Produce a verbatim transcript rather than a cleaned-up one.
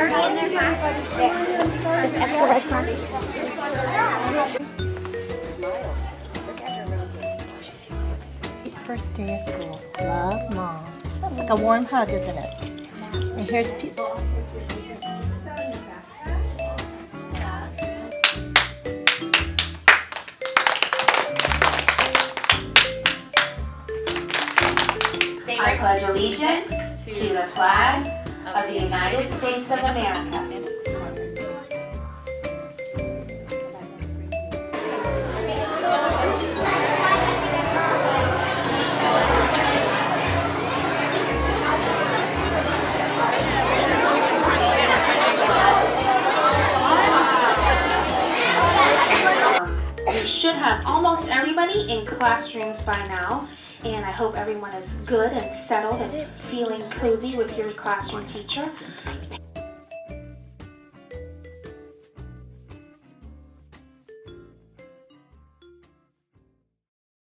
already in their class? There. Mister Escobar's class. First day of school. Love, Mom. That's like a warm hug, isn't it? And here's people. I pledge allegiance to the flag of the United States of America. We should have almost everybody in classrooms by now. And I hope everyone is good and settled and feeling cozy with your classroom teacher.